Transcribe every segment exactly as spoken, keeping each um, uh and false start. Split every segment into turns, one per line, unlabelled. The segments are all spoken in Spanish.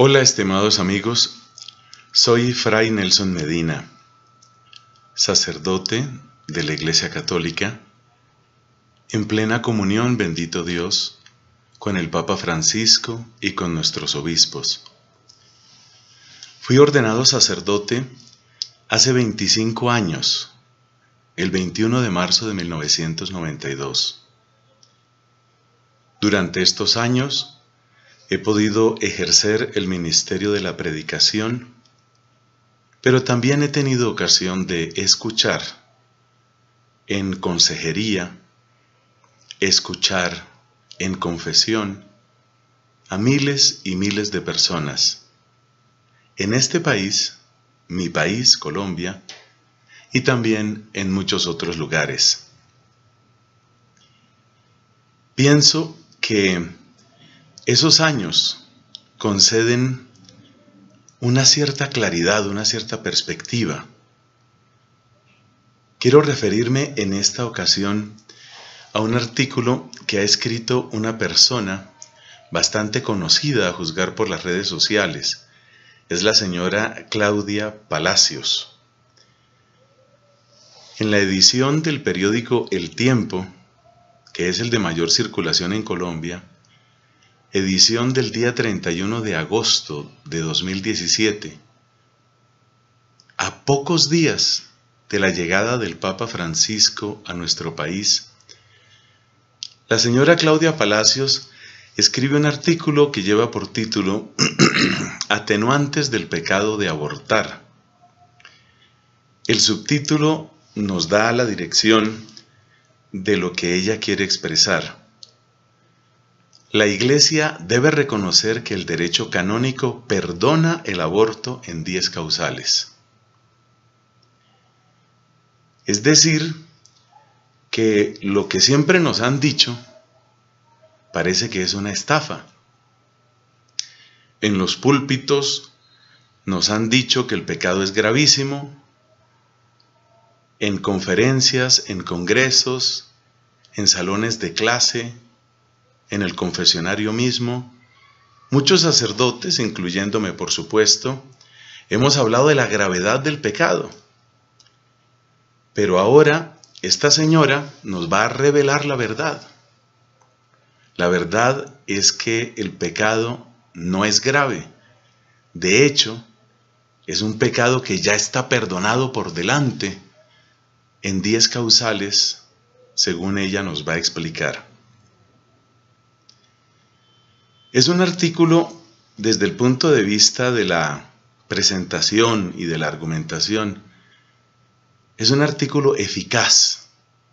Hola, estimados amigos, soy Fray Nelson Medina, sacerdote de la Iglesia Católica, en plena comunión, bendito Dios, con el Papa Francisco y con nuestros obispos. Fui ordenado sacerdote hace veinticinco años, el veintiuno de marzo de mil novecientos noventa y dos. Durante estos años he podido ejercer el ministerio de la predicación, pero también he tenido ocasión de escuchar en consejería, escuchar en confesión a miles y miles de personas en este país, mi país, Colombia, y también en muchos otros lugares. Pienso que esos años conceden una cierta claridad, una cierta perspectiva. Quiero referirme en esta ocasión a un artículo que ha escrito una persona bastante conocida a juzgar por las redes sociales. Es la señora Claudia Palacios. En la edición del periódico El Tiempo, que es el de mayor circulación en Colombia, edición del día treinta y uno de agosto de dos mil diecisiete, a pocos días de la llegada del Papa Francisco a nuestro país, la señora Claudia Palacios escribe un artículo que lleva por título Atenuantes del pecado de abortar. El subtítulo nos da la dirección de lo que ella quiere expresar. La Iglesia debe reconocer que el derecho canónico perdona el aborto en diez causales. Es decir, que lo que siempre nos han dicho parece que es una estafa. En los púlpitos nos han dicho que el pecado es gravísimo. En conferencias, en congresos, en salones de clase, en el confesionario mismo, muchos sacerdotes, incluyéndome por supuesto, hemos hablado de la gravedad del pecado. Pero ahora esta señora nos va a revelar la verdad. La verdad es que el pecado no es grave. De hecho, es un pecado que ya está perdonado por delante en diez causales, según ella nos va a explicar. Es un artículo desde el punto de vista de la presentación y de la argumentación. Es un artículo eficaz.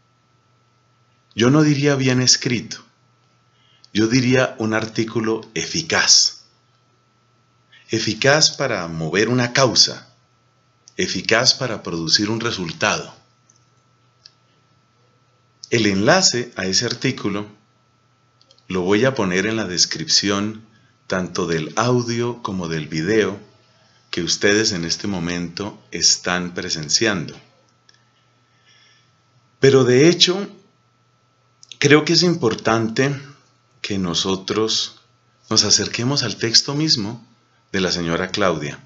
Yo no diría bien escrito. Yo diría un artículo eficaz. Eficaz para mover una causa. Eficaz para producir un resultado. El enlace a ese artículo lo voy a poner en la descripción tanto del audio como del video que ustedes en este momento están presenciando. Pero de hecho, creo que es importante que nosotros nos acerquemos al texto mismo de la señora Claudia.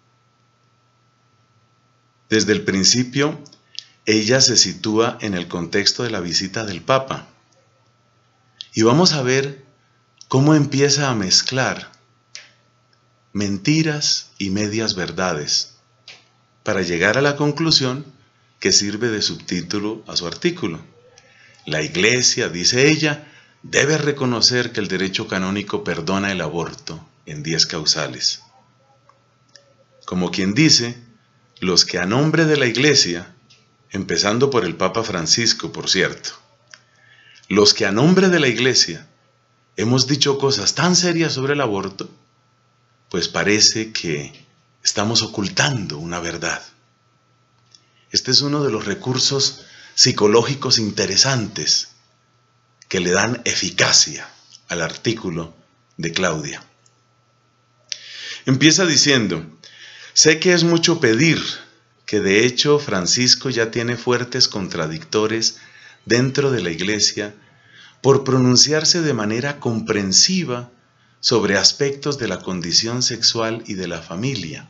Desde el principio, ella se sitúa en el contexto de la visita del Papa. Y vamos a ver cómo empieza a mezclar mentiras y medias verdades para llegar a la conclusión que sirve de subtítulo a su artículo. La Iglesia, dice ella, debe reconocer que el derecho canónico perdona el aborto en diez causales. Como quien dice, los que a nombre de la Iglesia, empezando por el Papa Francisco, por cierto, los que a nombre de la Iglesia hemos dicho cosas tan serias sobre el aborto, pues parece que estamos ocultando una verdad. Este es uno de los recursos psicológicos interesantes que le dan eficacia al artículo de Claudia. Empieza diciendo, sé que es mucho pedir, que de hecho Francisco ya tiene fuertes contradictores dentro de la Iglesia por pronunciarse de manera comprensiva sobre aspectos de la condición sexual y de la familia.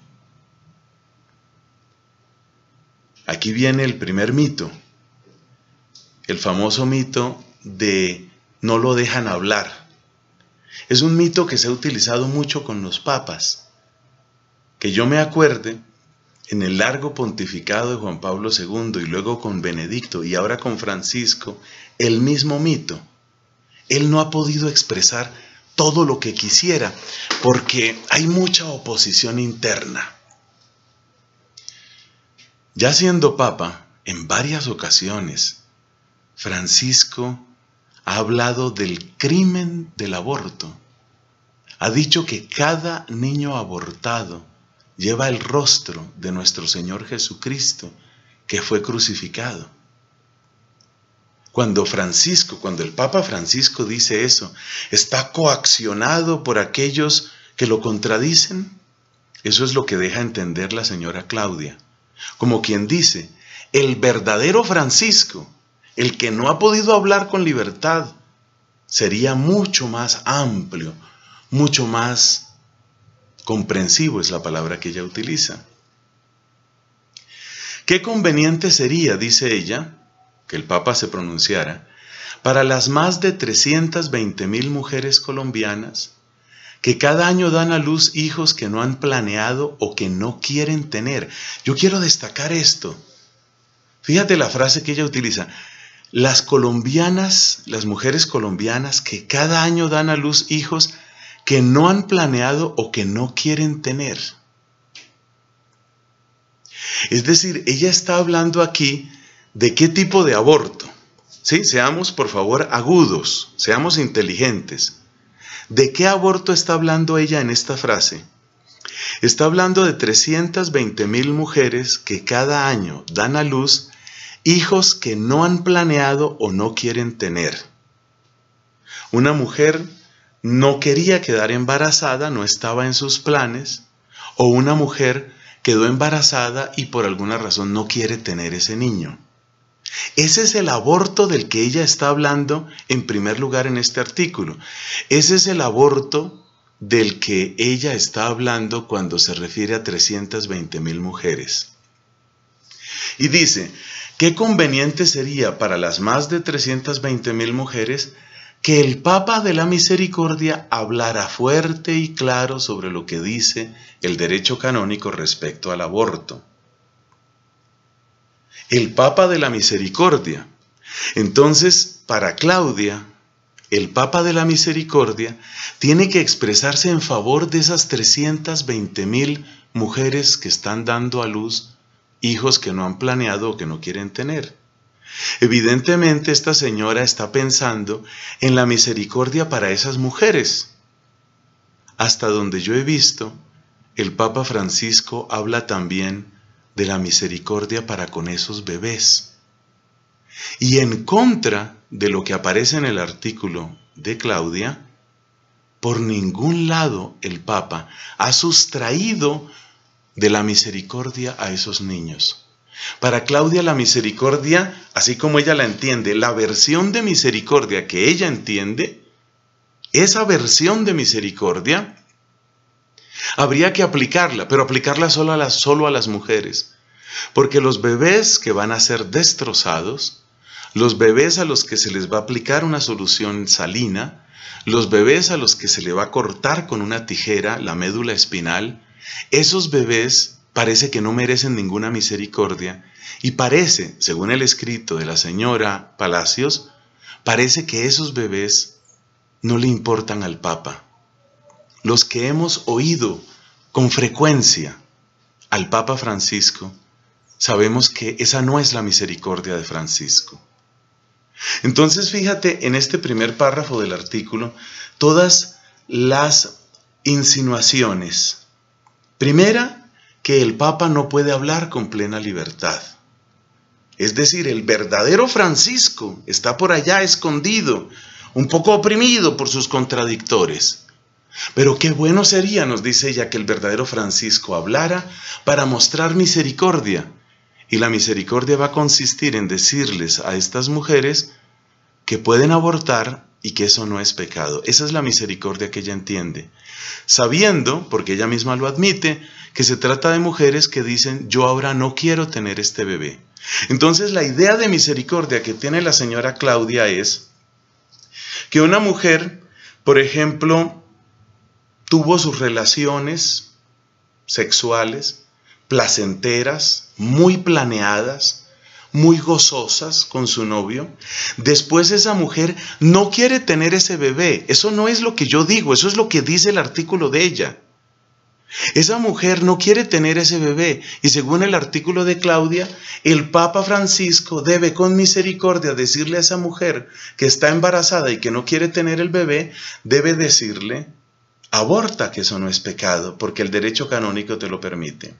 Aquí viene el primer mito, el famoso mito de no lo dejan hablar. Es un mito que se ha utilizado mucho con los papas. Que yo me acuerde, en el largo pontificado de Juan Pablo segundo y luego con Benedicto y ahora con Francisco, el mismo mito. Él no ha podido expresar todo lo que quisiera porque hay mucha oposición interna. Ya siendo papa, en varias ocasiones, Francisco ha hablado del crimen del aborto. Ha dicho que cada niño abortado lleva el rostro de nuestro Señor Jesucristo, que fue crucificado. Cuando Francisco, cuando el Papa Francisco dice eso, está coaccionado por aquellos que lo contradicen. Eso es lo que deja entender la señora Claudia. Como quien dice, el verdadero Francisco, el que no ha podido hablar con libertad, sería mucho más amplio, mucho más comprensivo, es la palabra que ella utiliza. Qué conveniente sería, dice ella, que el Papa se pronunciara, para las más de trescientas veinte mil mujeres colombianas que cada año dan a luz hijos que no han planeado o que no quieren tener. Yo quiero destacar esto. Fíjate la frase que ella utiliza. Las colombianas, las mujeres colombianas que cada año dan a luz hijos que no han planeado o que no quieren tener. Es decir, ella está hablando aquí de qué tipo de aborto. ¿Sí? Seamos, por favor, agudos, seamos inteligentes. ¿De qué aborto está hablando ella en esta frase? Está hablando de trescientas veinte mil mujeres que cada año dan a luz hijos que no han planeado o no quieren tener. Una mujer no quería quedar embarazada, no estaba en sus planes, o una mujer quedó embarazada y por alguna razón no quiere tener ese niño. Ese es el aborto del que ella está hablando en primer lugar en este artículo. Ese es el aborto del que ella está hablando cuando se refiere a trescientas veinte mil mujeres. Y dice, qué conveniente sería para las más de trescientas veinte mil mujeres que el Papa de la Misericordia hablara fuerte y claro sobre lo que dice el derecho canónico respecto al aborto. El Papa de la Misericordia. Entonces, para Claudia, el Papa de la Misericordia tiene que expresarse en favor de esas trescientas veinte mil mujeres que están dando a luz hijos que no han planeado o que no quieren tener. Evidentemente, esta señora está pensando en la misericordia para esas mujeres. Hasta donde yo he visto, el Papa Francisco habla también de la misericordia para con esos bebés. Y en contra de lo que aparece en el artículo de Claudia, por ningún lado el Papa ha sustraído de la misericordia a esos niños. Para Claudia la misericordia, así como ella la entiende, la versión de misericordia que ella entiende, esa versión de misericordia, habría que aplicarla, pero aplicarla solo a las, solo a las mujeres. Porque los bebés que van a ser destrozados, los bebés a los que se les va a aplicar una solución salina, los bebés a los que se le va a cortar con una tijera la médula espinal, esos bebés parece que no merecen ninguna misericordia y parece, según el escrito de la señora Palacios, parece que esos bebés no le importan al Papa. Los que hemos oído con frecuencia al Papa Francisco, sabemos que esa no es la misericordia de Francisco. Entonces, fíjate en este primer párrafo del artículo, todas las insinuaciones. Primera, que el Papa no puede hablar con plena libertad. Es decir, el verdadero Francisco está por allá escondido, un poco oprimido por sus contradictores. Pero qué bueno sería, nos dice ella, que el verdadero Francisco hablara para mostrar misericordia. Y la misericordia va a consistir en decirles a estas mujeres que pueden abortar y que eso no es pecado. Esa es la misericordia que ella entiende, sabiendo, porque ella misma lo admite, que se trata de mujeres que dicen, yo ahora no quiero tener este bebé. Entonces la idea de misericordia que tiene la señora Claudia es que una mujer, por ejemplo, tuvo sus relaciones sexuales placenteras, muy planeadas, muy gozosas con su novio. Después esa mujer no quiere tener ese bebé. Eso no es lo que yo digo, eso es lo que dice el artículo de ella. Esa mujer no quiere tener ese bebé y según el artículo de Claudia, el Papa Francisco debe con misericordia decirle a esa mujer que está embarazada y que no quiere tener el bebé, debe decirle, aborta, que eso no es pecado, porque el derecho canónico te lo permite.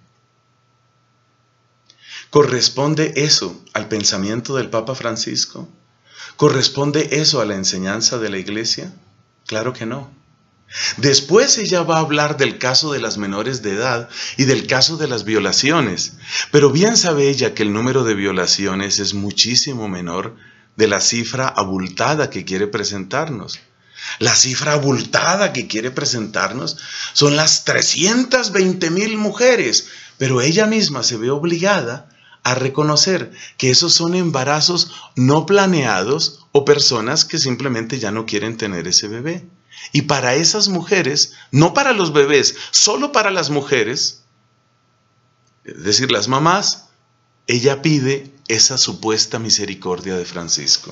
¿Corresponde eso al pensamiento del Papa Francisco? ¿Corresponde eso a la enseñanza de la Iglesia? Claro que no. Después ella va a hablar del caso de las menores de edad y del caso de las violaciones, pero bien sabe ella que el número de violaciones es muchísimo menor de la cifra abultada que quiere presentarnos. La cifra abultada que quiere presentarnos son las trescientas veinte mil mujeres, pero ella misma se ve obligada a reconocer que esos son embarazos no planeados o personas que simplemente ya no quieren tener ese bebé. Y para esas mujeres, no para los bebés, solo para las mujeres, es decir, las mamás, ella pide esa supuesta misericordia de Francisco.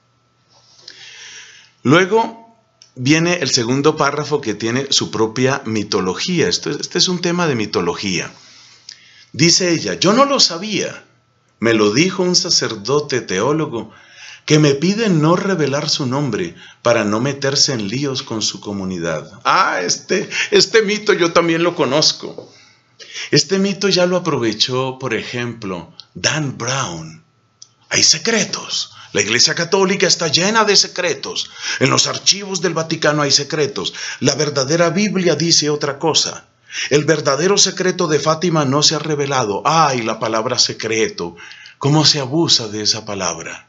Luego viene el segundo párrafo que tiene su propia mitología. Esto, este es un tema de mitología. Dice ella, yo no lo sabía, me lo dijo un sacerdote teólogo que me pide no revelar su nombre para no meterse en líos con su comunidad. Ah, este, este mito yo también lo conozco. Este mito ya lo aprovechó, por ejemplo, Dan Brown. Hay secretos. La Iglesia Católica está llena de secretos. En los archivos del Vaticano hay secretos. La verdadera Biblia dice otra cosa. El verdadero secreto de Fátima no se ha revelado. ¡Ay, la palabra secreto! ¿Cómo se abusa de esa palabra?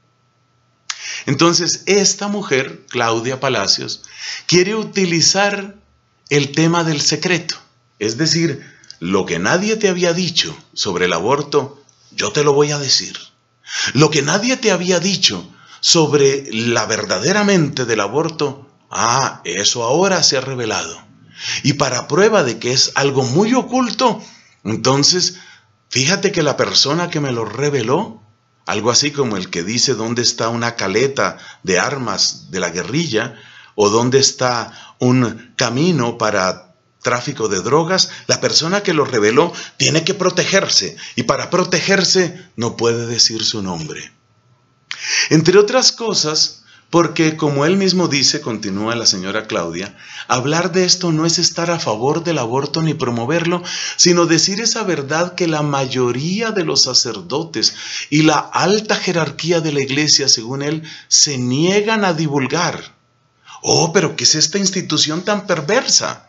Entonces, esta mujer, Claudia Palacios, quiere utilizar el tema del secreto. Es decir, lo que nadie te había dicho sobre el aborto, yo te lo voy a decir. Lo que nadie te había dicho sobre la verdadera mente del aborto, ah, eso ahora se ha revelado. Y para prueba de que es algo muy oculto, entonces, fíjate que la persona que me lo reveló, algo así como el que dice dónde está una caleta de armas de la guerrilla, o dónde está un camino para tráfico de drogas, la persona que lo reveló tiene que protegerse, y para protegerse no puede decir su nombre. Entre otras cosas, porque como él mismo dice, continúa la señora Claudia, hablar de esto no es estar a favor del aborto ni promoverlo, sino decir esa verdad que la mayoría de los sacerdotes y la alta jerarquía de la Iglesia, según él, se niegan a divulgar. Oh, pero ¿qué es esta institución tan perversa?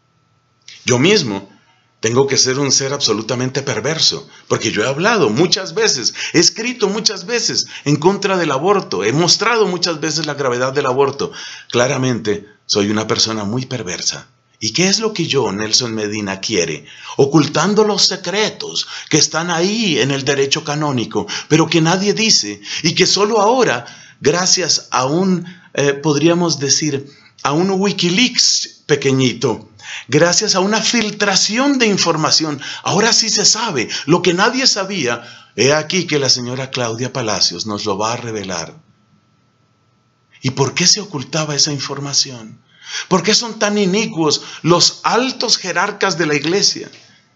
Yo mismo tengo que ser un ser absolutamente perverso, porque yo he hablado muchas veces, he escrito muchas veces en contra del aborto, he mostrado muchas veces la gravedad del aborto. Claramente soy una persona muy perversa. ¿Y qué es lo que yo, Nelson Medina, quiere? Ocultando los secretos que están ahí en el derecho canónico, pero que nadie dice, y que solo ahora, gracias a un, eh, podríamos decir, a un Wikileaks pequeñito, gracias a una filtración de información, ahora sí se sabe lo que nadie sabía. He aquí que la señora Claudia Palacios nos lo va a revelar. ¿Y por qué se ocultaba esa información? ¿Por qué son tan inicuos los altos jerarcas de la Iglesia?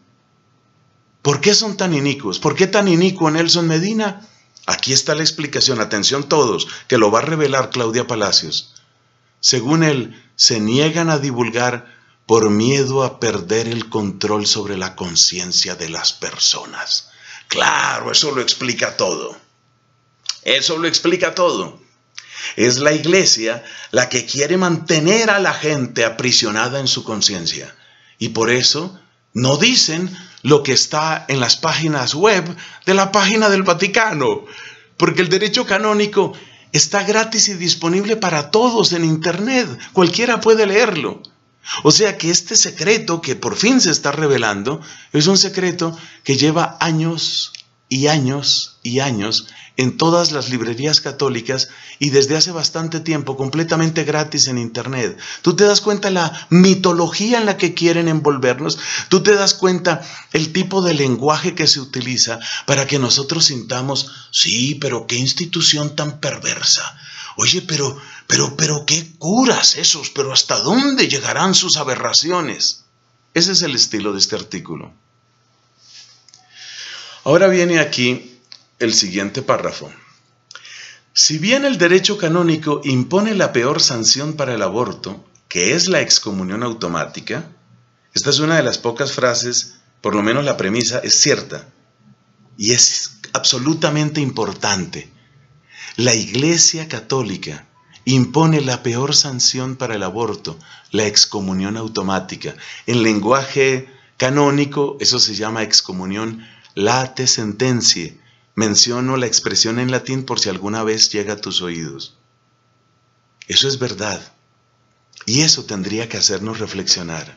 ¿Por qué son tan inicuos? ¿Por qué tan inicuo Nelson Medina? Aquí está la explicación, atención todos, que lo va a revelar Claudia Palacios. Según él, se niegan a divulgar por miedo a perder el control sobre la conciencia de las personas. Claro, eso lo explica todo. Eso lo explica todo. Es la Iglesia la que quiere mantener a la gente aprisionada en su conciencia. Y por eso no dicen lo que está en las páginas web de la página del Vaticano. Porque el derecho canónico está gratis y disponible para todos en Internet. Cualquiera puede leerlo. O sea que este secreto que por fin se está revelando es un secreto que lleva años y años y años en todas las librerías católicas y desde hace bastante tiempo completamente gratis en Internet. Tú te das cuenta la mitología en la que quieren envolvernos. Tú te das cuenta el tipo de lenguaje que se utiliza para que nosotros sintamos, sí, pero qué institución tan perversa. Oye, pero, pero, pero qué curas esos, pero ¿hasta dónde llegarán sus aberraciones? Ese es el estilo de este artículo. Ahora viene aquí el siguiente párrafo. Si bien el derecho canónico impone la peor sanción para el aborto, que es la excomunión automática, esta es una de las pocas frases, por lo menos la premisa, es cierta y es absolutamente importante. La Iglesia Católica impone la peor sanción para el aborto, la excomunión automática. En lenguaje canónico, eso se llama excomunión late sententiae. Menciono la expresión en latín por si alguna vez llega a tus oídos. Eso es verdad. Y eso tendría que hacernos reflexionar.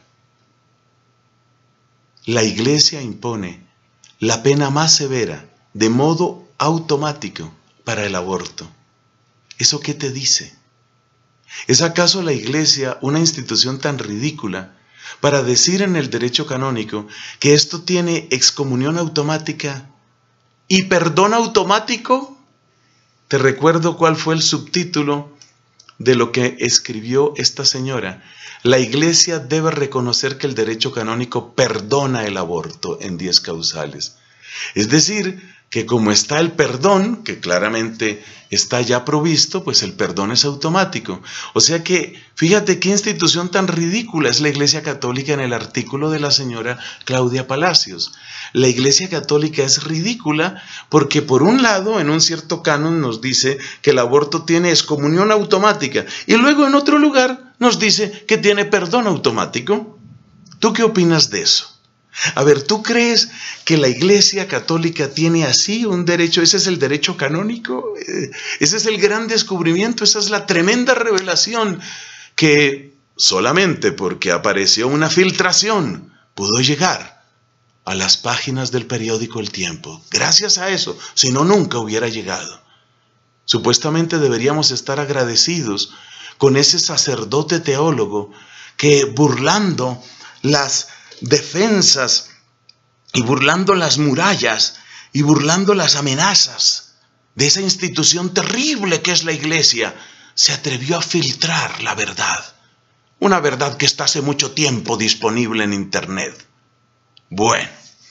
La Iglesia impone la pena más severa, de modo automático, para el aborto. ¿Eso qué te dice? ¿Es acaso la Iglesia una institución tan ridícula para decir en el derecho canónico que esto tiene excomunión automática y perdón automático? Te recuerdo cuál fue el subtítulo de lo que escribió esta señora. La Iglesia debe reconocer que el derecho canónico perdona el aborto en diez causales. Es decir, que como está el perdón, que claramente está ya provisto, pues el perdón es automático. O sea que, fíjate qué institución tan ridícula es la Iglesia Católica en el artículo de la señora Claudia Palacios. La Iglesia Católica es ridícula porque por un lado, en un cierto canon nos dice que el aborto tiene excomunión automática y luego en otro lugar nos dice que tiene perdón automático. ¿Tú qué opinas de eso? A ver, ¿tú crees que la Iglesia Católica tiene así un derecho? ¿Ese es el derecho canónico? Ese es el gran descubrimiento, esa es la tremenda revelación que solamente porque apareció una filtración pudo llegar a las páginas del periódico El Tiempo. Gracias a eso, si no, nunca hubiera llegado. Supuestamente deberíamos estar agradecidos con ese sacerdote teólogo que burlando las defensas y burlando las murallas y burlando las amenazas de esa institución terrible que es la Iglesia, se atrevió a filtrar la verdad. Una verdad que está hace mucho tiempo disponible en Internet. Bueno,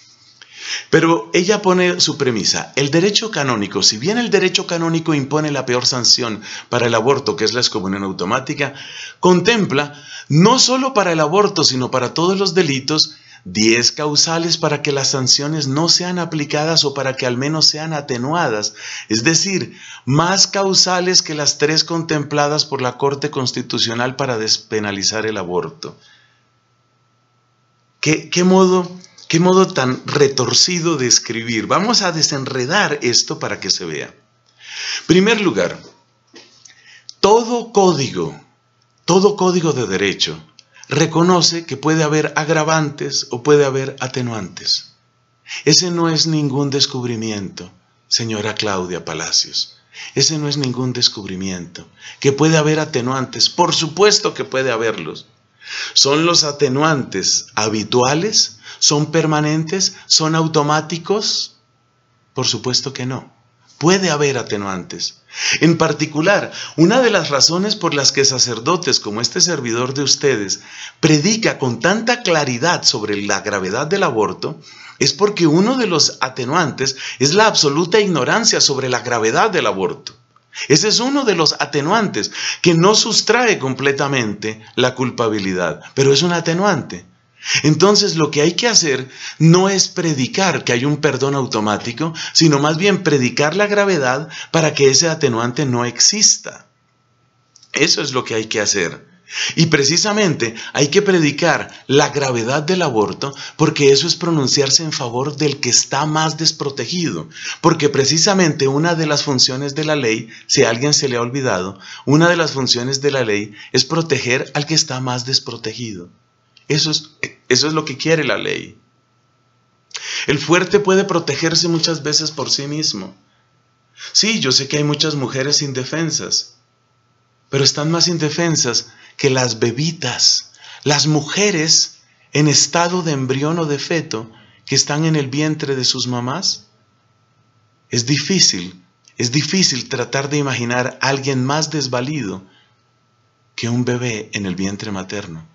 pero ella pone su premisa. El derecho canónico, si bien el derecho canónico impone la peor sanción para el aborto, que es la excomunión automática, contempla no solo para el aborto, sino para todos los delitos, diez causales para que las sanciones no sean aplicadas o para que al menos sean atenuadas, es decir, más causales que las tres contempladas por la Corte Constitucional para despenalizar el aborto. ¿Qué, qué modo, qué modo tan retorcido de escribir? Vamos a desenredar esto para que se vea. En primer lugar, todo código, todo código de derecho reconoce que puede haber agravantes o puede haber atenuantes. Ese no es ningún descubrimiento, señora Claudia Palacios. Ese no es ningún descubrimiento. Que puede haber atenuantes, por supuesto que puede haberlos. ¿Son los atenuantes habituales? ¿Son permanentes? ¿Son automáticos? Por supuesto que no. Puede haber atenuantes. En particular, una de las razones por las que sacerdotes como este servidor de ustedes predica con tanta claridad sobre la gravedad del aborto es porque uno de los atenuantes es la absoluta ignorancia sobre la gravedad del aborto. Ese es uno de los atenuantes que no sustrae completamente la culpabilidad, pero es un atenuante. Entonces lo que hay que hacer no es predicar que hay un perdón automático, sino más bien predicar la gravedad para que ese atenuante no exista. Eso es lo que hay que hacer. Y precisamente hay que predicar la gravedad del aborto porque eso es pronunciarse en favor del que está más desprotegido. Porque precisamente una de las funciones de la ley, si a alguien se le ha olvidado, una de las funciones de la ley es proteger al que está más desprotegido. Eso es, eso es lo que quiere la ley. El fuerte puede protegerse muchas veces por sí mismo. Sí, yo sé que hay muchas mujeres indefensas, pero están más indefensas que las bebitas, las mujeres en estado de embrión o de feto que están en el vientre de sus mamás. Es difícil, es difícil tratar de imaginar a alguien más desvalido que un bebé en el vientre materno.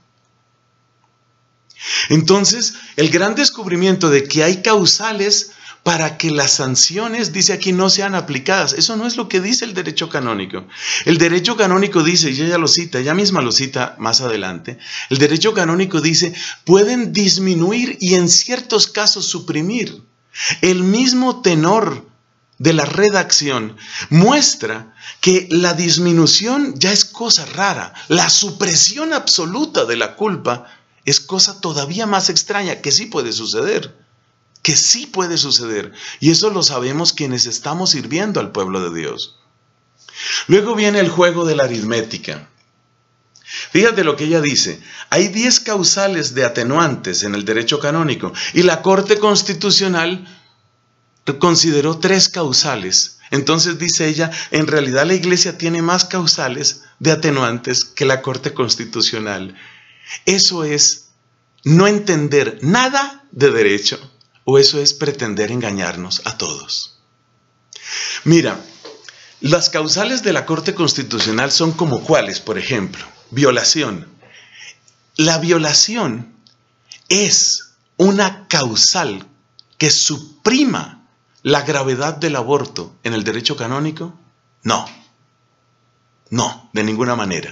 Entonces, el gran descubrimiento de que hay causales para que las sanciones, dice aquí, no sean aplicadas. Eso no es lo que dice el derecho canónico. El derecho canónico dice, y ella lo cita, ella misma lo cita más adelante, el derecho canónico dice, pueden disminuir y en ciertos casos suprimir. El mismo tenor de la redacción muestra que la disminución ya es cosa rara. La supresión absoluta de la culpa es cosa todavía más extraña, que sí puede suceder. Que sí puede suceder. Y eso lo sabemos quienes estamos sirviendo al pueblo de Dios. Luego viene el juego de la aritmética. Fíjate lo que ella dice. Hay diez causales de atenuantes en el derecho canónico. Y la Corte Constitucional consideró tres causales. Entonces dice ella, en realidad la Iglesia tiene más causales de atenuantes que la Corte Constitucional. Eso es no entender nada de derecho. ¿O eso es pretender engañarnos a todos? Mira, las causales de la Corte Constitucional son como cuáles, por ejemplo, violación. La violación es una causal que suprima la gravedad del aborto en el derecho canónico. No, no, de ninguna manera.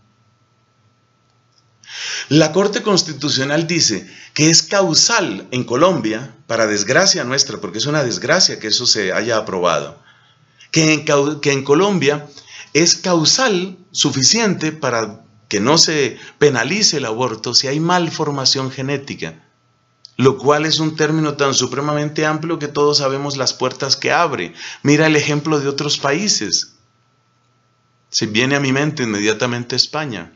La Corte Constitucional dice que es causal en Colombia, para desgracia nuestra, porque es una desgracia que eso se haya aprobado, que en, que en Colombia es causal suficiente para que no se penalice el aborto si hay malformación genética, lo cual es un término tan supremamente amplio que todos sabemos las puertas que abre. Mira el ejemplo de otros países. Se viene a mi mente inmediatamente España.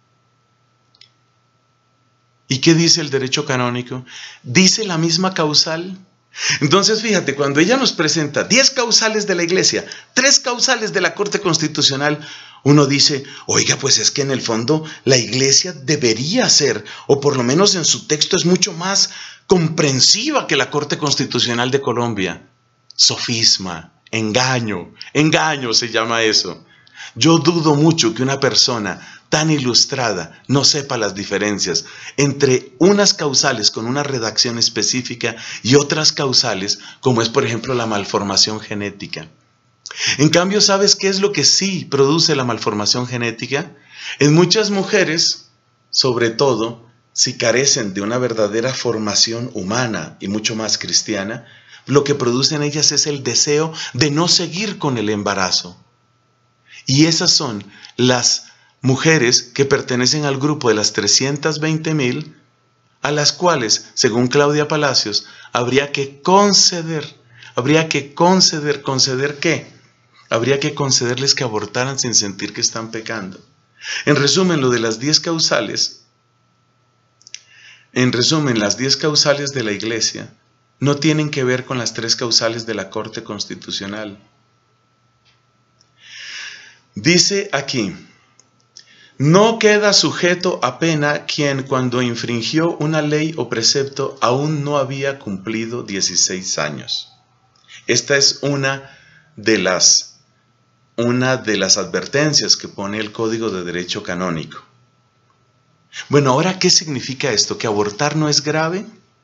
¿Y qué dice el derecho canónico? ¿Dice la misma causal? Entonces fíjate, cuando ella nos presenta diez causales de la Iglesia, tres causales de la Corte Constitucional, uno dice, oiga, pues es que en el fondo la Iglesia debería ser, o por lo menos en su texto es mucho más comprensiva que la Corte Constitucional de Colombia. Sofisma, engaño, engaño se llama eso. Yo dudo mucho que una persona tan ilustrada no sepa las diferencias entre unas causales con una redacción específica y otras causales, como es por ejemplo la malformación genética. En cambio, ¿sabes qué es lo que sí produce la malformación genética? En muchas mujeres, sobre todo, si carecen de una verdadera formación humana y mucho más cristiana, lo que produce en ellas es el deseo de no seguir con el embarazo. Y esas son las mujeres que pertenecen al grupo de las trescientas veinte mil, a las cuales, según Claudia Palacios, habría que conceder, habría que conceder, ¿conceder qué? Habría que concederles que abortaran sin sentir que están pecando. En resumen, lo de las diez causales, en resumen, las diez causales de la Iglesia no tienen que ver con las tres causales de la Corte Constitucional. Dice aquí, no queda sujeto a pena quien cuando infringió una ley o precepto aún no había cumplido dieciséis años. Esta es una de las, una de las advertencias que pone el Código de Derecho Canónico. Bueno, ahora, ¿qué significa esto? ¿Que abortar no es grave?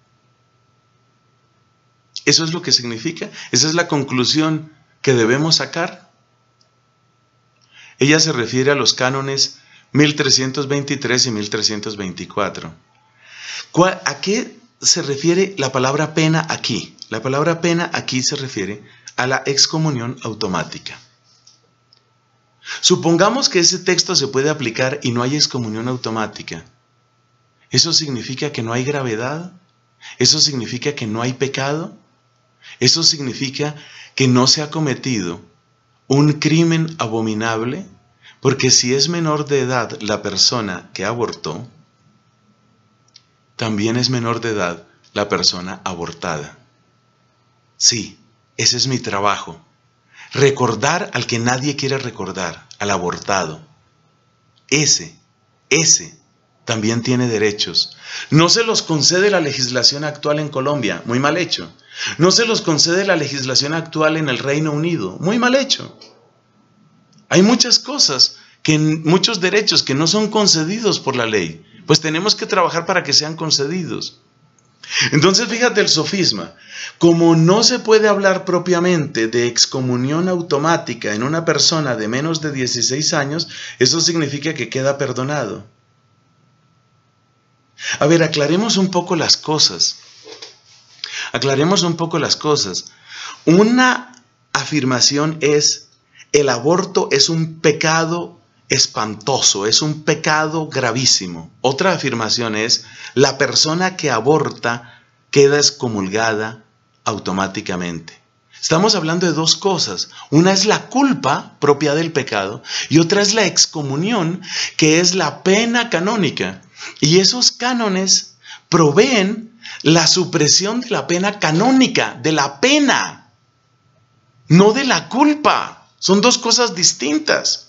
¿Eso es lo que significa? ¿Esa es la conclusión que debemos sacar? Ella se refiere a los cánones mil trescientos veintitrés y mil trescientos veinticuatro. ¿A qué se refiere la palabra pena aquí? La palabra pena aquí se refiere a la excomunión automática. Supongamos que ese texto se puede aplicar y no hay excomunión automática. ¿Eso significa que no hay gravedad? ¿Eso significa que no hay pecado? ¿Eso significa que no se ha cometido un crimen abominable? Porque si es menor de edad la persona que abortó, también es menor de edad la persona abortada. Sí, ese es mi trabajo. Recordar al que nadie quiere recordar, al abortado. Ese, ese también tiene derechos. No se los concede la legislación actual en Colombia, muy mal hecho. No se los concede la legislación actual en el Reino Unido, muy mal hecho. Hay muchas cosas, que, muchos derechos que no son concedidos por la ley, pues tenemos que trabajar para que sean concedidos. Entonces fíjate el sofisma, como no se puede hablar propiamente de excomunión automática en una persona de menos de dieciséis años, eso significa que queda perdonado. A ver, aclaremos un poco las cosas. Aclaremos un poco las cosas. Una afirmación es, el aborto es un pecado espantoso, es un pecado gravísimo. Otra afirmación es, la persona que aborta queda excomulgada automáticamente. Estamos hablando de dos cosas. Una es la culpa propia del pecado y otra es la excomunión, que es la pena canónica. Y esos cánones proveen la supresión de la pena canónica, de la pena, no de la culpa. Son dos cosas distintas.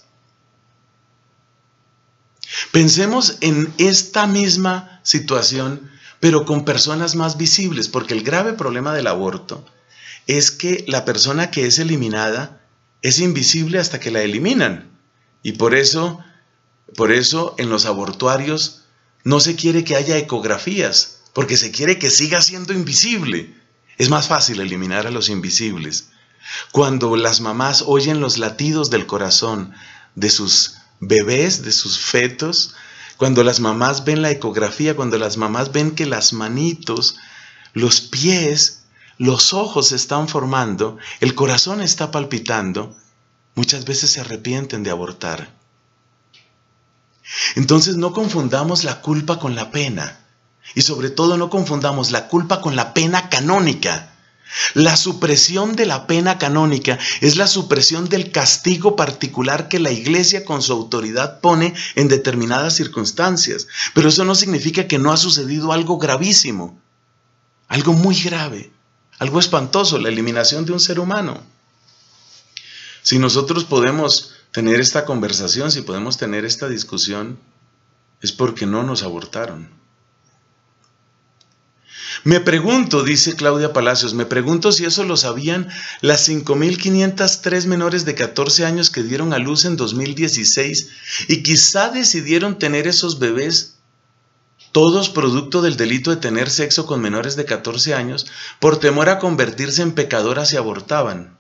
Pensemos en esta misma situación, pero con personas más visibles, porque el grave problema del aborto es que la persona que es eliminada es invisible hasta que la eliminan. Y por eso, por eso en los abortuarios no se quiere que haya ecografías, porque se quiere que siga siendo invisible. Es más fácil eliminar a los invisibles. Cuando las mamás oyen los latidos del corazón de sus bebés, de sus fetos, cuando las mamás ven la ecografía, cuando las mamás ven que las manitos, los pies, los ojos se están formando, el corazón está palpitando, muchas veces se arrepienten de abortar. Entonces no confundamos la culpa con la pena, y sobre todo no confundamos la culpa con la pena canónica. La supresión de la pena canónica es la supresión del castigo particular que la Iglesia con su autoridad pone en determinadas circunstancias. Pero eso no significa que no ha sucedido algo gravísimo, algo muy grave, algo espantoso, la eliminación de un ser humano. Si nosotros podemos tener esta conversación, si podemos tener esta discusión, es porque no nos abortaron. Me pregunto, dice Claudia Palacios, me pregunto si eso lo sabían las cinco mil quinientas tres menores de catorce años que dieron a luz en dos mil dieciséis y quizá decidieron tener esos bebés, todos producto del delito de tener sexo con menores de catorce años, por temor a convertirse en pecadoras y abortaban.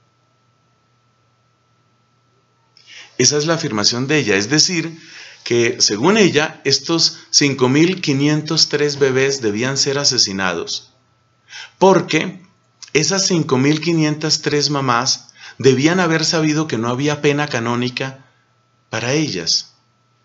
Esa es la afirmación de ella, es decir, que según ella, estos cinco mil quinientos tres bebés debían ser asesinados, porque esas cinco mil quinientas tres mamás debían haber sabido que no había pena canónica para ellas.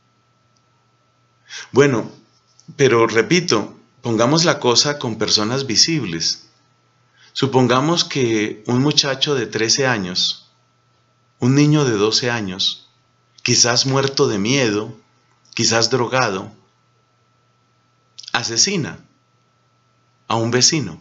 Bueno, pero repito, pongamos la cosa con personas visibles. Supongamos que un muchacho de trece años, un niño de doce años, quizás muerto de miedo, quizás drogado, asesina a un vecino.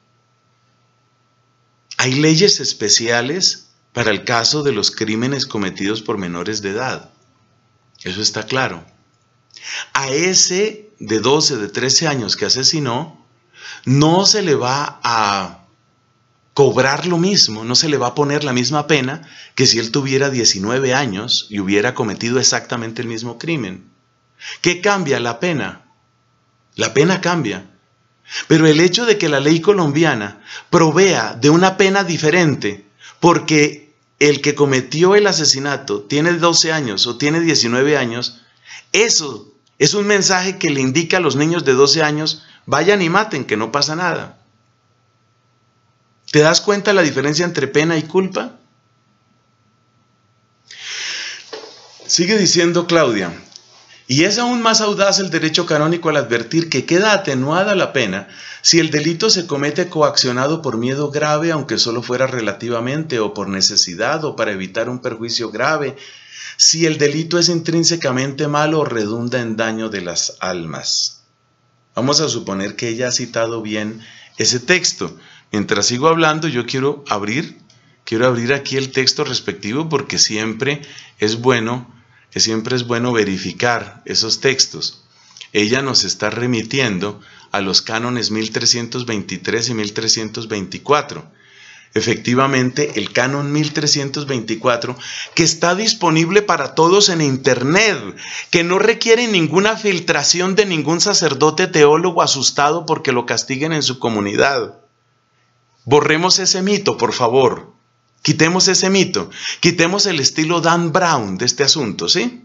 Hay leyes especiales para el caso de los crímenes cometidos por menores de edad. Eso está claro. A ese de doce, de trece años que asesinó, no se le va a cobrar lo mismo, no se le va a poner la misma pena que si él tuviera diecinueve años y hubiera cometido exactamente el mismo crimen. ¿Qué cambia la pena? La pena cambia. Pero el hecho de que la ley colombiana provea de una pena diferente porque el que cometió el asesinato tiene doce años o tiene diecinueve años, eso es un mensaje que le indica a los niños de doce años, vayan y maten, que no pasa nada. ¿Te das cuenta la diferencia entre pena y culpa? Sigue diciendo Claudia, y es aún más audaz el derecho canónico al advertir que queda atenuada la pena si el delito se comete coaccionado por miedo grave, aunque solo fuera relativamente, o por necesidad, o para evitar un perjuicio grave, si el delito es intrínsecamente malo o redunda en daño de las almas. Vamos a suponer que ella ha citado bien ese texto. Mientras sigo hablando, yo quiero abrir, quiero abrir aquí el texto respectivo, porque siempre es bueno, que siempre es bueno verificar esos textos. Ella nos está remitiendo a los cánones mil trescientos veintitrés y mil trescientos veinticuatro. Efectivamente, el canon mil trescientos veinticuatro, que está disponible para todos en internet, que no requiere ninguna filtración de ningún sacerdote teólogo asustado porque lo castiguen en su comunidad. Borremos ese mito, por favor. Quitemos ese mito. Quitemos el estilo Dan Brown de este asunto, ¿sí?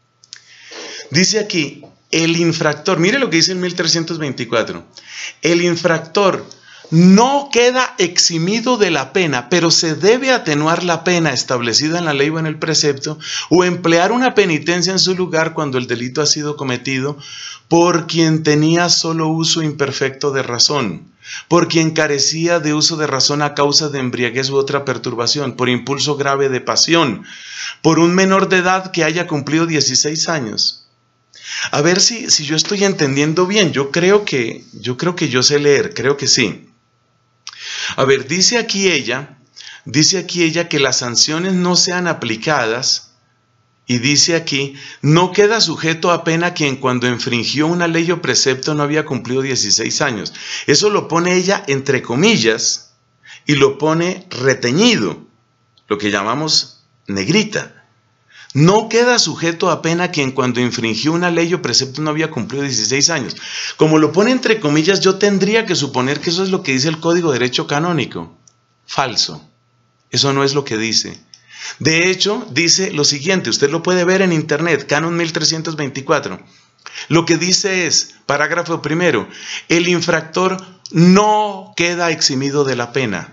Dice aquí, el infractor, mire lo que dice el mil trescientos veinticuatro. El infractor no queda eximido de la pena, pero se debe atenuar la pena establecida en la ley o en el precepto, o emplear una penitencia en su lugar cuando el delito ha sido cometido por quien tenía solo uso imperfecto de razón, por quien carecía de uso de razón a causa de embriaguez u otra perturbación, por impulso grave de pasión, por un menor de edad que haya cumplido dieciséis años. A ver si, si yo estoy entendiendo bien. Yo creo que, yo creo que yo sé leer, creo que sí. A ver, dice aquí ella, dice aquí ella que las sanciones no sean aplicadas, y dice aquí, no queda sujeto a pena quien cuando infringió una ley o precepto no había cumplido dieciséis años. Eso lo pone ella entre comillas y lo pone reteñido, lo que llamamos negrita. No queda sujeto a pena quien cuando infringió una ley o precepto no había cumplido dieciséis años. Como lo pone entre comillas, yo tendría que suponer que eso es lo que dice el Código de Derecho Canónico. Falso. Eso no es lo que dice. De hecho, dice lo siguiente, usted lo puede ver en internet, Canon mil trescientos veinticuatro. Lo que dice es, parágrafo primero, el infractor no queda eximido de la pena.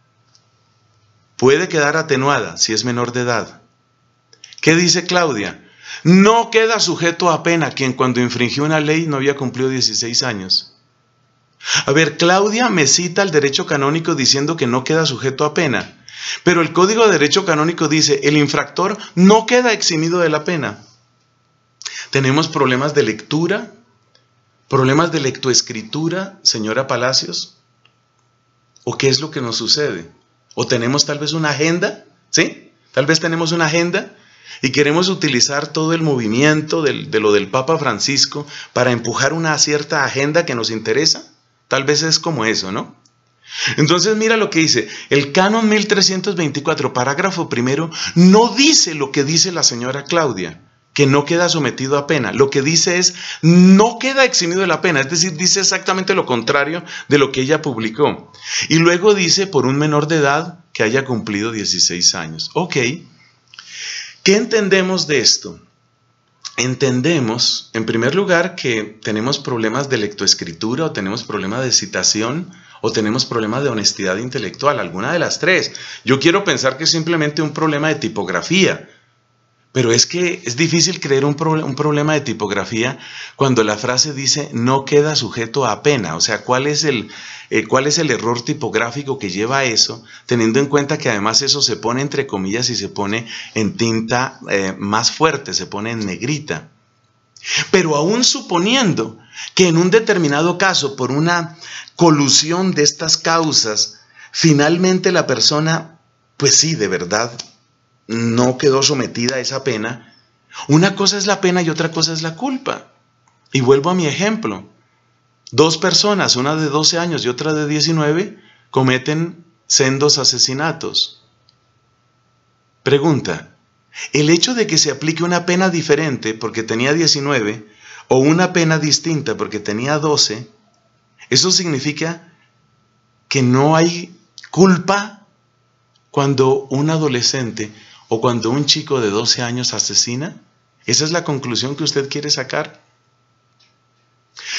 Puede quedar atenuada si es menor de edad. ¿Qué dice Claudia? No queda sujeto a pena quien cuando infringió una ley no había cumplido dieciséis años. A ver, Claudia me cita el derecho canónico diciendo que no queda sujeto a pena. Pero el Código de Derecho Canónico dice, el infractor no queda eximido de la pena. ¿Tenemos problemas de lectura? ¿Problemas de lectoescritura, señora Palacios? ¿O qué es lo que nos sucede? ¿O tenemos tal vez una agenda? ¿Sí? Tal vez tenemos una agenda y queremos utilizar todo el movimiento del, de lo del Papa Francisco para empujar una cierta agenda que nos interesa. Tal vez es como eso, ¿no? Entonces mira lo que dice, el canon mil trescientos veinticuatro, parágrafo primero, no dice lo que dice la señora Claudia, que no queda sometido a pena. Lo que dice es, no queda eximido de la pena, es decir, dice exactamente lo contrario de lo que ella publicó. Y luego dice, por un menor de edad que haya cumplido dieciséis años. Ok, ¿qué entendemos de esto? Entendemos, en primer lugar, que tenemos problemas de lectoescritura o tenemos problemas de citación o tenemos problemas de honestidad intelectual, alguna de las tres. Yo quiero pensar que es simplemente un problema de tipografía, pero es que es difícil creer un, pro, un problema de tipografía cuando la frase dice no queda sujeto a pena. O sea, ¿cuál es el, eh, cuál es el error tipográfico que lleva a eso? Teniendo en cuenta que además eso se pone entre comillas y se pone en tinta eh, más fuerte, se pone en negrita. Pero aún suponiendo que en un determinado caso, por una colusión de estas causas, finalmente la persona, pues sí, de verdad, no quedó sometida a esa pena, una cosa es la pena y otra cosa es la culpa. Y vuelvo a mi ejemplo. Dos personas, una de doce años y otra de diecinueve, cometen sendos asesinatos. Pregunta, ¿el hecho de que se aplique una pena diferente porque tenía diecinueve o una pena distinta porque tenía doce, eso significa que no hay culpa cuando un adolescente o cuando un chico de doce años asesina? ¿Esa es la conclusión que usted quiere sacar?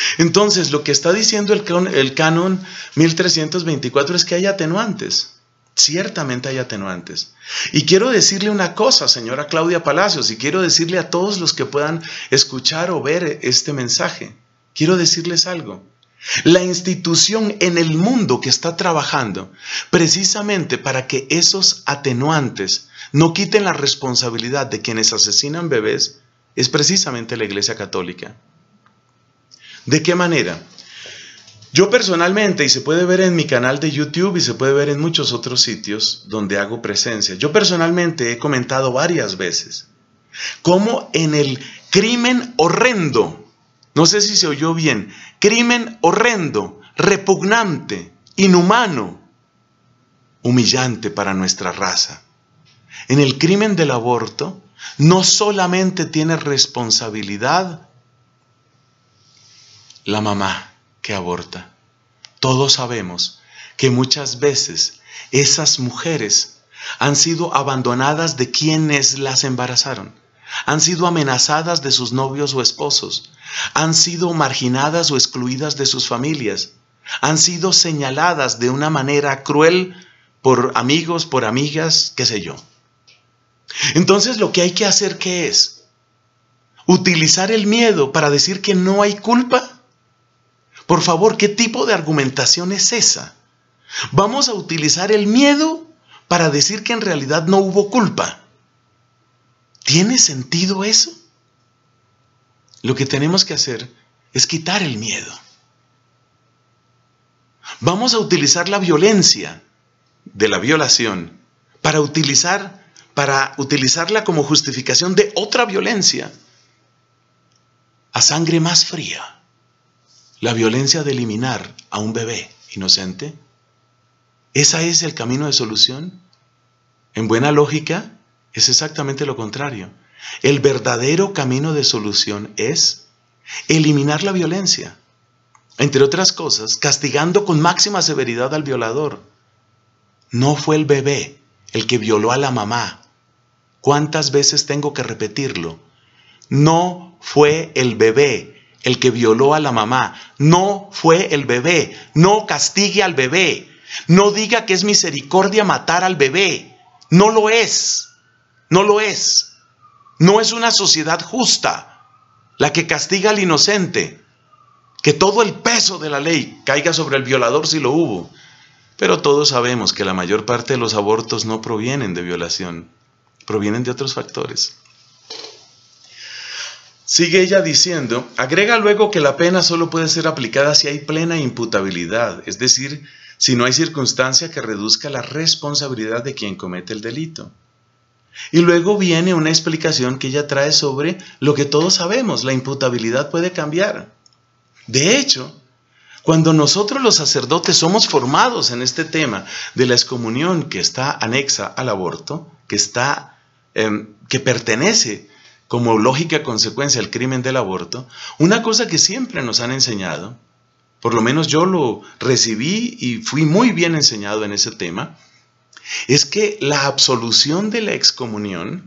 Entonces, lo que está diciendo el, el canon mil trescientos veinticuatro es que hay atenuantes. Ciertamente hay atenuantes. Y quiero decirle una cosa, señora Claudia Palacios, y quiero decirle a todos los que puedan escuchar o ver este mensaje. Quiero decirles algo. La institución en el mundo que está trabajando precisamente para que esos atenuantes no quiten la responsabilidad de quienes asesinan bebés es precisamente la Iglesia Católica. ¿De qué manera? Yo personalmente, y se puede ver en mi canal de YouTube y se puede ver en muchos otros sitios donde hago presencia, yo personalmente he comentado varias veces cómo en el crimen horrendo, no sé si se oyó bien, crimen horrendo, repugnante, inhumano, humillante para nuestra raza. En el crimen del aborto no solamente tiene responsabilidad la mamá que aborta. Todos sabemos que muchas veces esas mujeres han sido abandonadas de quienes las embarazaron, han sido amenazadas de sus novios o esposos, han sido marginadas o excluidas de sus familias, han sido señaladas de una manera cruel por amigos, por amigas, qué sé yo. Entonces lo que hay que hacer, ¿qué es? ¿Utilizar el miedo para decir que no hay culpa? Por favor, ¿qué tipo de argumentación es esa? Vamos a utilizar el miedo para decir que en realidad no hubo culpa. ¿Tiene sentido eso? Lo que tenemos que hacer es quitar el miedo. Vamos a utilizar la violencia de la violación para utilizar, para utilizarla como justificación de otra violencia a sangre más fría. La violencia de eliminar a un bebé inocente. ¿Ese es el camino de solución? En buena lógica, es exactamente lo contrario. El verdadero camino de solución es eliminar la violencia. Entre otras cosas, castigando con máxima severidad al violador. No fue el bebé el que violó a la mamá. ¿Cuántas veces tengo que repetirlo? No fue el bebé el que violó a la mamá. No fue el bebé. No castigue al bebé. No diga que es misericordia matar al bebé. No lo es. No lo es. No es una sociedad justa la que castiga al inocente. Que todo el peso de la ley caiga sobre el violador si lo hubo. Pero todos sabemos que la mayor parte de los abortos no provienen de violación. Provienen de otros factores. Sigue ella diciendo, agrega luego que la pena solo puede ser aplicada si hay plena imputabilidad, es decir, si no hay circunstancia que reduzca la responsabilidad de quien comete el delito. Y luego viene una explicación que ella trae sobre lo que todos sabemos, la imputabilidad puede cambiar. De hecho, cuando nosotros los sacerdotes somos formados en este tema de la excomunión que está anexa al aborto, que, está, eh, que pertenece como lógica consecuencia al crimen del aborto, una cosa que siempre nos han enseñado, por lo menos yo lo recibí y fui muy bien enseñado en ese tema, es que la absolución de la excomunión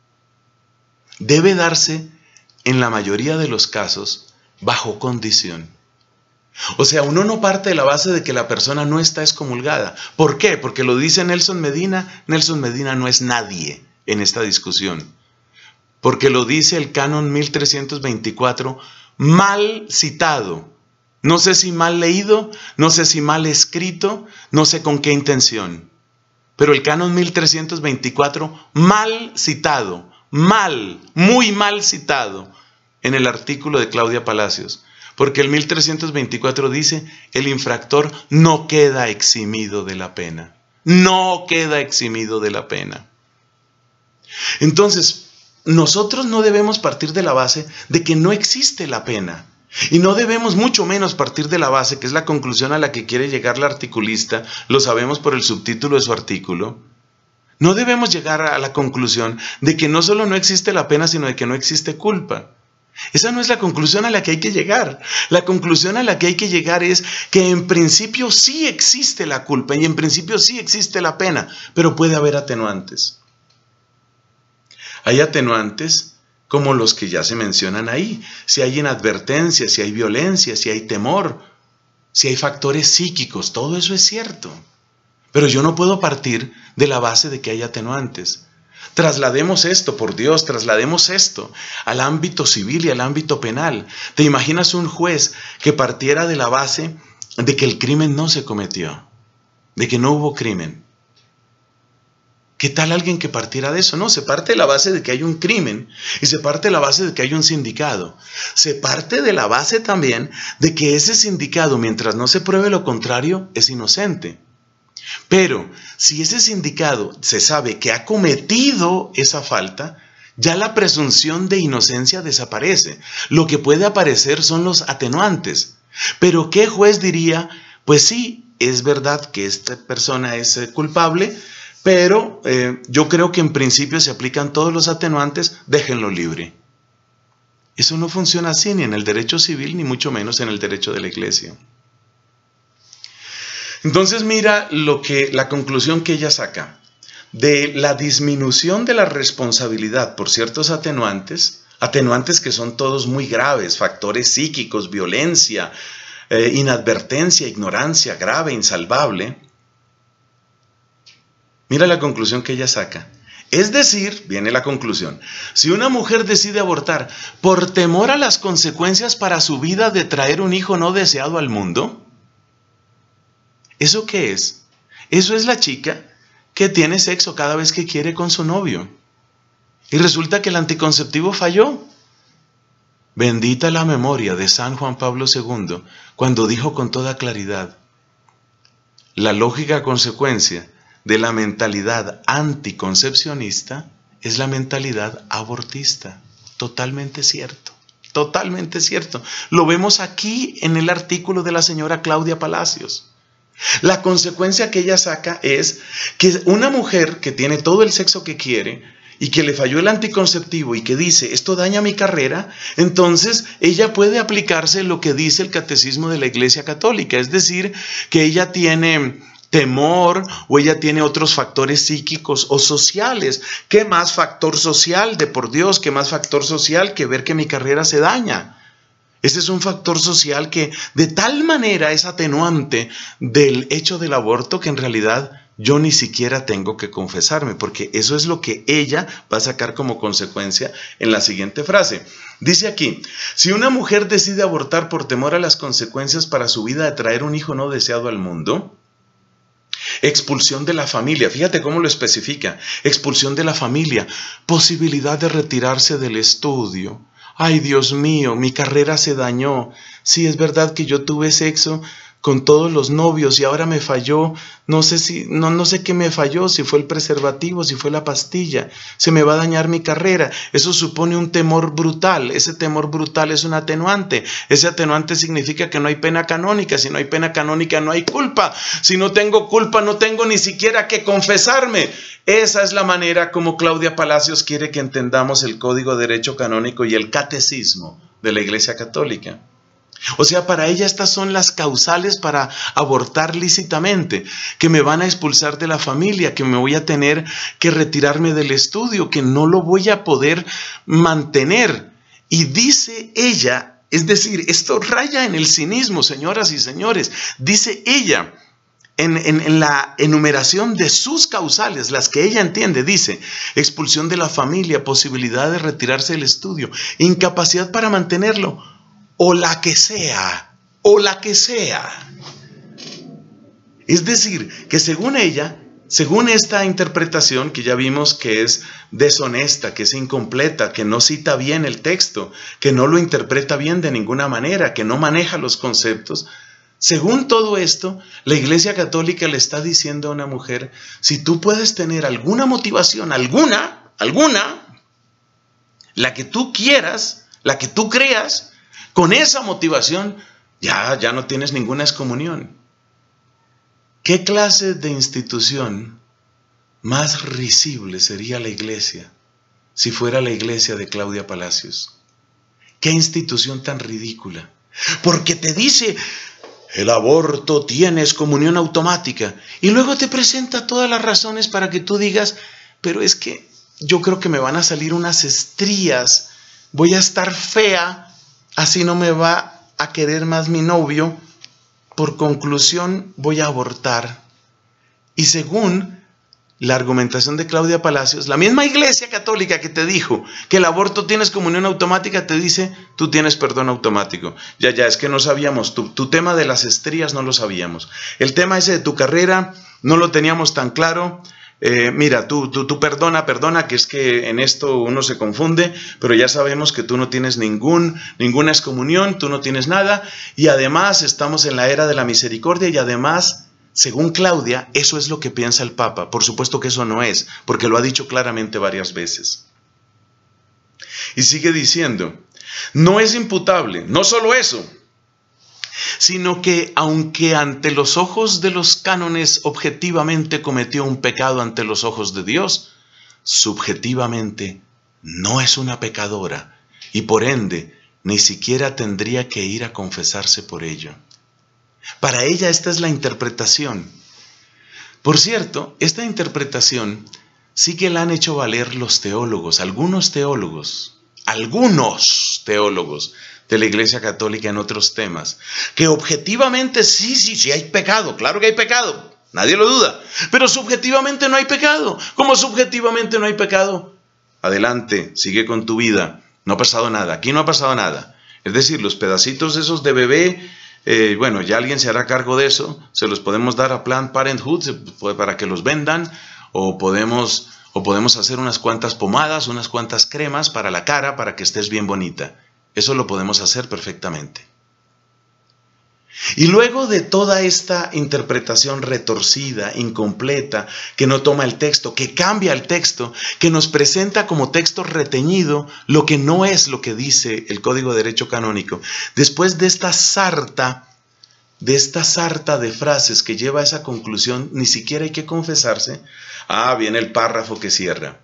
debe darse en la mayoría de los casos bajo condición. O sea, uno no parte de la base de que la persona no está excomulgada. ¿Por qué? Porque lo dice Nelson Medina. Nelson Medina no es nadie en esta discusión. Porque lo dice el canon mil trescientos veinticuatro, mal citado. No sé si mal leído, no sé si mal escrito, no sé con qué intención. Pero el canon mil trescientos veinticuatro, mal citado, mal, muy mal citado en el artículo de Claudia Palacios. Porque el mil trescientos veinticuatro dice, el infractor no queda eximido de la pena. No queda eximido de la pena. Entonces, nosotros no debemos partir de la base de que no existe la pena. Y no debemos mucho menos partir de la base, que es la conclusión a la que quiere llegar la articulista, lo sabemos por el subtítulo de su artículo. No debemos llegar a la conclusión de que no solo no existe la pena, sino de que no existe culpa. Esa no es la conclusión a la que hay que llegar. La conclusión a la que hay que llegar es que en principio sí existe la culpa y en principio sí existe la pena, pero puede haber atenuantes. Hay atenuantes como los que ya se mencionan ahí. Si hay inadvertencia, si hay violencia, si hay temor, si hay factores psíquicos, todo eso es cierto. Pero yo no puedo partir de la base de que hay atenuantes. Traslademos esto, por Dios, traslademos esto al ámbito civil y al ámbito penal. ¿Te imaginas un juez que partiera de la base de que el crimen no se cometió, de que no hubo crimen? ¿Qué tal alguien que partiera de eso? No, se parte de la base de que hay un crimen y se parte de la base de que hay un sindicado. Se parte de la base también de que ese sindicado, mientras no se pruebe lo contrario, es inocente. Pero si ese sindicado se sabe que ha cometido esa falta, ya la presunción de inocencia desaparece. Lo que puede aparecer son los atenuantes. Pero ¿qué juez diría? Pues sí, es verdad que esta persona es culpable, pero eh, yo creo que en principio se aplican todos los atenuantes, déjenlo libre. Eso no funciona así ni en el derecho civil, ni mucho menos en el derecho de la iglesia. Entonces mira lo que, la conclusión que ella saca. De la disminución de la responsabilidad por ciertos atenuantes, atenuantes que son todos muy graves, factores psíquicos, violencia, eh, inadvertencia, ignorancia grave, insalvable. Mira la conclusión que ella saca. Es decir, viene la conclusión, si una mujer decide abortar por temor a las consecuencias para su vida de traer un hijo no deseado al mundo, ¿eso qué es? Eso es la chica que tiene sexo cada vez que quiere con su novio. Y resulta que el anticonceptivo falló. Bendita la memoria de San Juan Pablo segundo, cuando dijo con toda claridad, la lógica consecuencia de la mentalidad anticoncepcionista es la mentalidad abortista. Totalmente cierto, totalmente cierto. Lo vemos aquí en el artículo de la señora Claudia Palacios. La consecuencia que ella saca es que una mujer que tiene todo el sexo que quiere y que le falló el anticonceptivo y que dice, esto daña mi carrera, entonces ella puede aplicarse lo que dice el catecismo de la Iglesia Católica, es decir, que ella tiene temor o ella tiene otros factores psíquicos o sociales. ¿Qué más factor social de por Dios? ¿Qué más factor social que ver que mi carrera se daña? Ese es un factor social que de tal manera es atenuante del hecho del aborto que en realidad yo ni siquiera tengo que confesarme, porque eso es lo que ella va a sacar como consecuencia en la siguiente frase. Dice aquí, si una mujer decide abortar por temor a las consecuencias para su vida de traer un hijo no deseado al mundo, expulsión de la familia, fíjate cómo lo especifica, expulsión de la familia, posibilidad de retirarse del estudio. Ay, Dios mío, mi carrera se dañó. Sí, es verdad que yo tuve sexo con todos los novios y ahora me falló. No sé si, no, no sé qué me falló, si fue el preservativo, si fue la pastilla. Se me va a dañar mi carrera. Eso supone un temor brutal. Ese temor brutal es un atenuante. Ese atenuante significa que no hay pena canónica. Si no hay pena canónica, no hay culpa. Si no tengo culpa, no tengo ni siquiera que confesarme. Esa es la manera como Claudia Palacios quiere que entendamos el Código de Derecho Canónico y el Catecismo de la Iglesia Católica. O sea, para ella estas son las causales para abortar lícitamente, que me van a expulsar de la familia, que me voy a tener que retirarme del estudio, que no lo voy a poder mantener. Y dice ella, es decir, esto raya en el cinismo, señoras y señores, dice ella, En, en, en la enumeración de sus causales, las que ella entiende, dice, expulsión de la familia, posibilidad de retirarse del estudio, incapacidad para mantenerlo, o la que sea, o la que sea. Es decir, que según ella, según esta interpretación que ya vimos que es deshonesta, que es incompleta, que no cita bien el texto, que no lo interpreta bien de ninguna manera, que no maneja los conceptos, según todo esto, la Iglesia Católica le está diciendo a una mujer, si tú puedes tener alguna motivación, alguna, alguna, la que tú quieras, la que tú creas, con esa motivación ya, ya no tienes ninguna excomunión. ¿Qué clase de institución más risible sería la Iglesia si fuera la Iglesia de Claudia Palacios? ¿Qué institución tan ridícula? Porque te dice, el aborto tiene excomunión automática. Y luego te presenta todas las razones para que tú digas, pero es que yo creo que me van a salir unas estrías, voy a estar fea, así no me va a querer más mi novio, por conclusión voy a abortar. Y según la argumentación de Claudia Palacios, la misma Iglesia Católica que te dijo que el aborto tienes comunión automática, te dice, tú tienes perdón automático. Ya, ya, es que no sabíamos, tu, tu tema de las estrías no lo sabíamos. El tema ese de tu carrera no lo teníamos tan claro. Eh, mira, tú, tú, tú perdona, perdona, que es que en esto uno se confunde, pero ya sabemos que tú no tienes ningún, ninguna excomunión, tú no tienes nada, y además estamos en la era de la misericordia, y además, según Claudia, eso es lo que piensa el Papa. Por supuesto que eso no es, porque lo ha dicho claramente varias veces. Y sigue diciendo, no es imputable, no solo eso, sino que aunque ante los ojos de los cánones objetivamente cometió un pecado ante los ojos de Dios, subjetivamente no es una pecadora y por ende ni siquiera tendría que ir a confesarse por ello. Para ella esta es la interpretación. Por cierto, esta interpretación sí que la han hecho valer los teólogos, algunos teólogos, algunos teólogos de la Iglesia Católica en otros temas, que objetivamente sí, sí, sí hay pecado, claro que hay pecado, nadie lo duda, pero subjetivamente no hay pecado. ¿Cómo subjetivamente no hay pecado? Adelante, sigue con tu vida, no ha pasado nada, aquí no ha pasado nada. Es decir, los pedacitos esos de bebé, eh, bueno, ya alguien se hará cargo de eso, se los podemos dar a Planned Parenthood para que los vendan, o podemos, o podemos hacer unas cuantas pomadas, unas cuantas cremas para la cara, para que estés bien bonita. Eso lo podemos hacer perfectamente. Y luego de toda esta interpretación retorcida, incompleta, que no toma el texto, que cambia el texto, que nos presenta como texto reteñido lo que no es lo que dice el Código de Derecho Canónico, después de esta sarta, de esta sarta de frases que lleva a esa conclusión, ni siquiera hay que confesarse. Ah, viene el párrafo que cierra.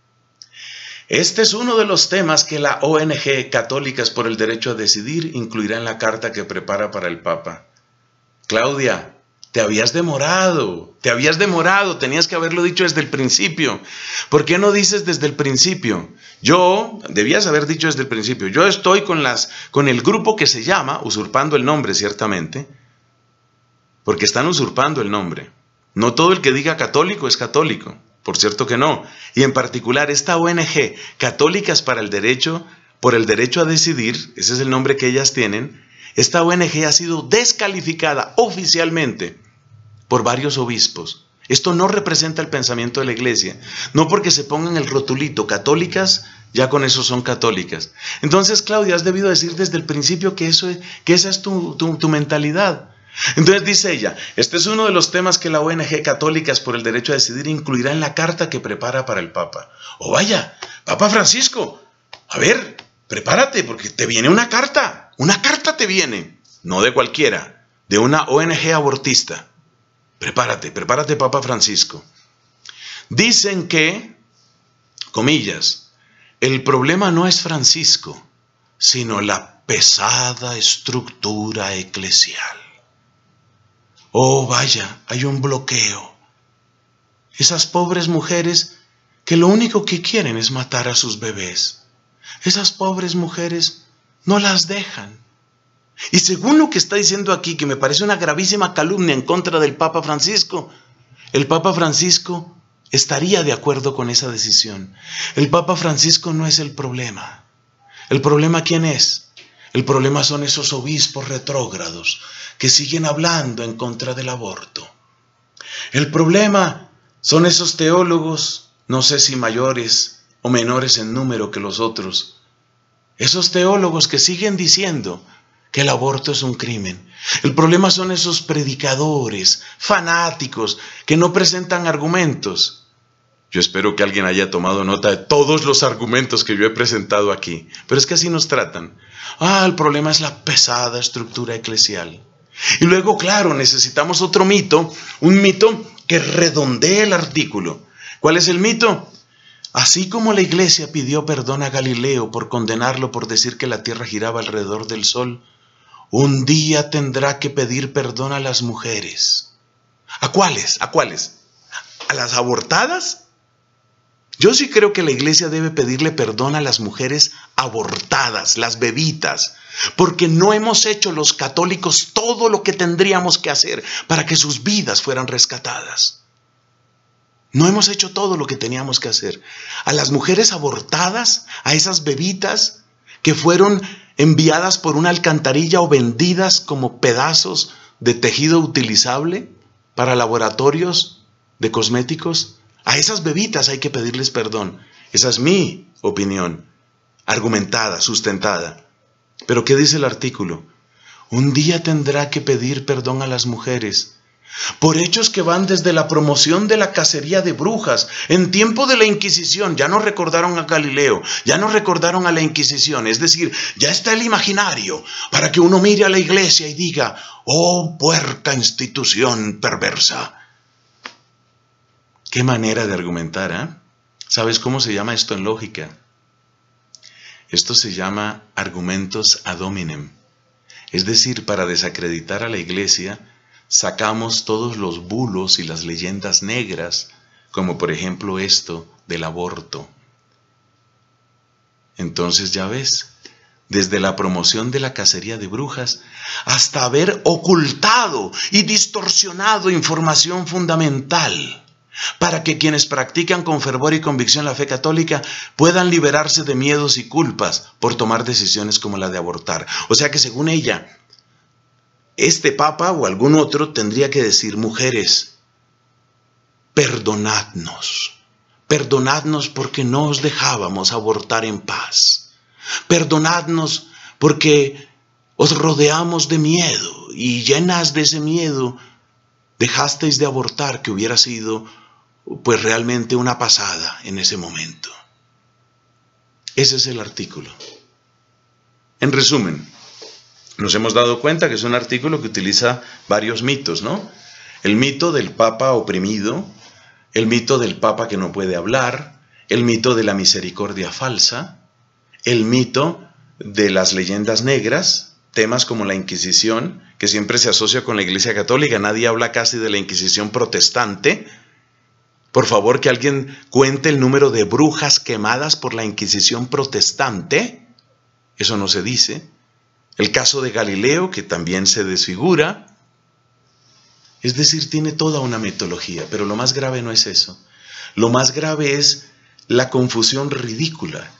Este es uno de los temas que la O N G Católicas por el Derecho a Decidir incluirá en la carta que prepara para el Papa. Claudia, te habías demorado, te habías demorado, tenías que haberlo dicho desde el principio. ¿Por qué no dices desde el principio? Yo, debías haber dicho desde el principio, yo estoy con, las, con el grupo que se llama, usurpando el nombre ciertamente, porque están usurpando el nombre. No todo el que diga católico es católico. Por cierto que no. Y en particular esta O N G, Católicas para el Derecho, por el Derecho a Decidir, ese es el nombre que ellas tienen, esta O N G ha sido descalificada oficialmente por varios obispos. Esto no representa el pensamiento de la Iglesia. No porque se pongan el rotulito católicas, ya con eso son católicas. Entonces, Claudia, has debido decir desde el principio que, eso es, que esa es tu, tu, tu mentalidad. Entonces dice ella, este es uno de los temas que la O N G Católicas por el Derecho a Decidir incluirá en la carta que prepara para el Papa. ¡Oh, vaya! Papa Francisco, a ver, prepárate porque te viene una carta. Una carta te viene, no de cualquiera, de una O N G abortista. Prepárate, prepárate, Papa Francisco. Dicen que, comillas, el problema no es Francisco, sino la pesada estructura eclesial. Oh, vaya, hay un bloqueo. Esas pobres mujeres que lo único que quieren es matar a sus bebés. Esas pobres mujeres no las dejan. Y según lo que está diciendo aquí, que me parece una gravísima calumnia en contra del Papa Francisco, el Papa Francisco estaría de acuerdo con esa decisión. El Papa Francisco no es el problema. ¿El problema quién es? El problema son esos obispos retrógrados que siguen hablando en contra del aborto. El problema son esos teólogos, no sé si mayores o menores en número que los otros, esos teólogos que siguen diciendo que el aborto es un crimen. El problema son esos predicadores fanáticos que no presentan argumentos. Yo espero que alguien haya tomado nota de todos los argumentos que yo he presentado aquí, pero es que así nos tratan. Ah, el problema es la pesada estructura eclesial. Y luego, claro, necesitamos otro mito, un mito que redondee el artículo. ¿Cuál es el mito? Así como la Iglesia pidió perdón a Galileo por condenarlo por decir que la Tierra giraba alrededor del Sol, un día tendrá que pedir perdón a las mujeres. ¿A cuáles? ¿A cuáles? ¿A las abortadas? Yo sí creo que la Iglesia debe pedirle perdón a las mujeres abortadas, las bebitas, porque no hemos hecho los católicos todo lo que tendríamos que hacer para que sus vidas fueran rescatadas. No hemos hecho todo lo que teníamos que hacer. A las mujeres abortadas, a esas bebitas que fueron enviadas por una alcantarilla o vendidas como pedazos de tejido utilizable para laboratorios de cosméticos, a esas bebitas hay que pedirles perdón. Esa es mi opinión, argumentada, sustentada. Pero ¿qué dice el artículo? Un día tendrá que pedir perdón a las mujeres por hechos que van desde la promoción de la cacería de brujas en tiempo de la Inquisición. Ya nos recordaron a Galileo, ya nos recordaron a la Inquisición. Es decir, ya está el imaginario para que uno mire a la iglesia y diga, oh, puerca institución perversa. Qué manera de argumentar, ¿eh? ¿Sabes cómo se llama esto en lógica? Esto se llama argumentos ad hominem. Es decir, para desacreditar a la iglesia, sacamos todos los bulos y las leyendas negras, como por ejemplo esto del aborto. Entonces ya ves, desde la promoción de la cacería de brujas hasta haber ocultado y distorsionado información fundamental para que quienes practican con fervor y convicción la fe católica puedan liberarse de miedos y culpas por tomar decisiones como la de abortar. O sea que según ella, este papa o algún otro tendría que decir, mujeres, perdonadnos, perdonadnos porque no os dejábamos abortar en paz, perdonadnos porque os rodeamos de miedo y llenas de ese miedo dejasteis de abortar, que hubiera sido pues realmente una pasada en ese momento. Ese es el artículo. En resumen, nos hemos dado cuenta que es un artículo que utiliza varios mitos, ¿no? El mito del papa oprimido, el mito del papa que no puede hablar, el mito de la misericordia falsa, el mito de las leyendas negras, temas como la Inquisición, que siempre se asocia con la Iglesia Católica. Nadie habla casi de la Inquisición protestante. Por favor, que alguien cuente el número de brujas quemadas por la Inquisición protestante. Eso no se dice. El caso de Galileo, que también se desfigura. Es decir, tiene toda una mitología, pero lo más grave no es eso. Lo más grave es la confusión ridícula.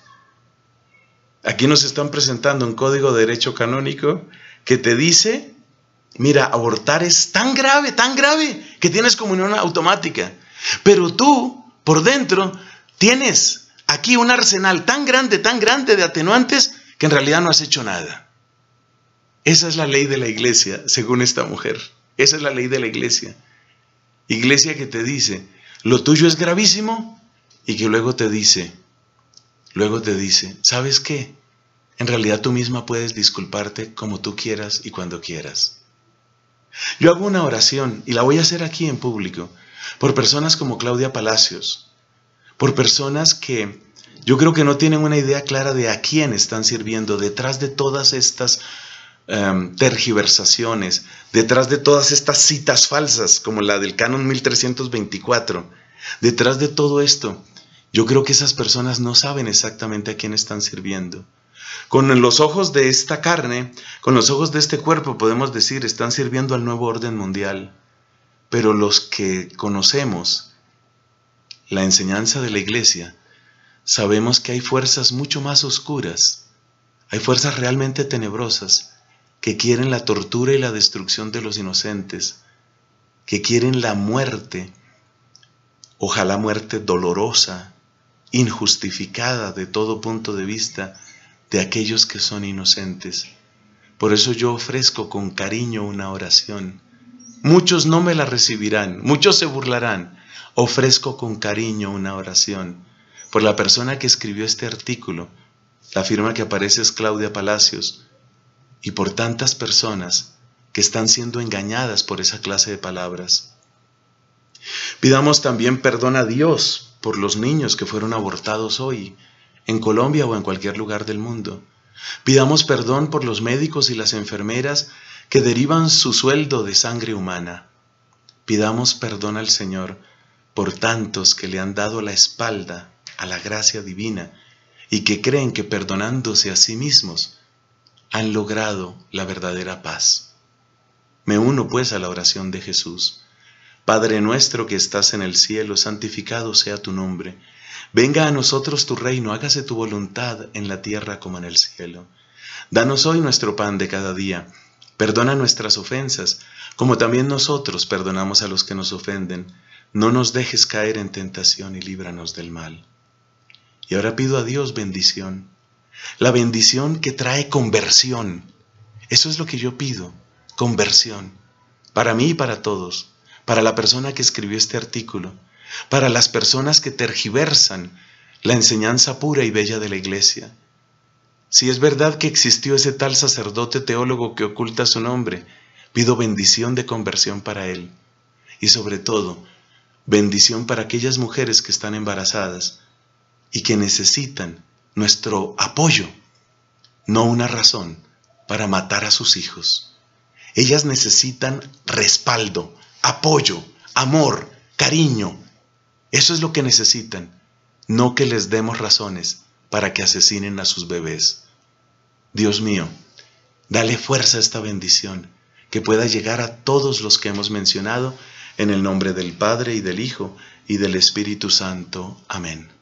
Aquí nos están presentando un código de derecho canónico que te dice, mira, abortar es tan grave, tan grave, que tienes comunión automática. Pero tú, por dentro, tienes aquí un arsenal tan grande, tan grande de atenuantes, que en realidad no has hecho nada. Esa es la ley de la iglesia, según esta mujer. Esa es la ley de la iglesia. Iglesia que te dice, lo tuyo es gravísimo, y que luego te dice, luego te dice, ¿sabes qué? En realidad tú misma puedes disculparte como tú quieras y cuando quieras. Yo hago una oración, y la voy a hacer aquí en público, por personas como Claudia Palacios, por personas que yo creo que no tienen una idea clara de a quién están sirviendo detrás de todas estas um, tergiversaciones, detrás de todas estas citas falsas, como la del Canon mil trescientos veinticuatro, detrás de todo esto. Yo creo que esas personas no saben exactamente a quién están sirviendo. Con los ojos de esta carne, con los ojos de este cuerpo, podemos decir, están sirviendo al nuevo orden mundial. Pero los que conocemos la enseñanza de la iglesia, sabemos que hay fuerzas mucho más oscuras, hay fuerzas realmente tenebrosas, que quieren la tortura y la destrucción de los inocentes, que quieren la muerte, ojalá muerte dolorosa, injustificada de todo punto de vista, de aquellos que son inocentes. Por eso yo ofrezco con cariño una oración. Muchos no me la recibirán, muchos se burlarán. Ofrezco con cariño una oración por la persona que escribió este artículo. La firma que aparece es Claudia Palacios. Y por tantas personas que están siendo engañadas por esa clase de palabras. Pidamos también perdón a Dios por los niños que fueron abortados hoy, en Colombia o en cualquier lugar del mundo. Pidamos perdón por los médicos y las enfermeras que derivan su sueldo de sangre humana. Pidamos perdón al Señor por tantos que le han dado la espalda a la gracia divina y que creen que perdonándose a sí mismos han logrado la verdadera paz. Me uno pues a la oración de Jesús. Padre nuestro que estás en el cielo, santificado sea tu nombre. Venga a nosotros tu reino, hágase tu voluntad en la tierra como en el cielo. Danos hoy nuestro pan de cada día. Perdona nuestras ofensas, como también nosotros perdonamos a los que nos ofenden. No nos dejes caer en tentación y líbranos del mal. Y ahora pido a Dios bendición. La bendición que trae conversión. Eso es lo que yo pido, conversión. Para mí y para todos. Para la persona que escribió este artículo. Para las personas que tergiversan la enseñanza pura y bella de la Iglesia. Si es verdad que existió ese tal sacerdote teólogo que oculta su nombre, pido bendición de conversión para él. Y sobre todo, bendición para aquellas mujeres que están embarazadas y que necesitan nuestro apoyo, no una razón para matar a sus hijos. Ellas necesitan respaldo, apoyo, amor, cariño. Eso es lo que necesitan, no que les demos razones para que asesinen a sus bebés. Dios mío, dale fuerza a esta bendición, que pueda llegar a todos los que hemos mencionado, en el nombre del Padre y del Hijo y del Espíritu Santo. Amén.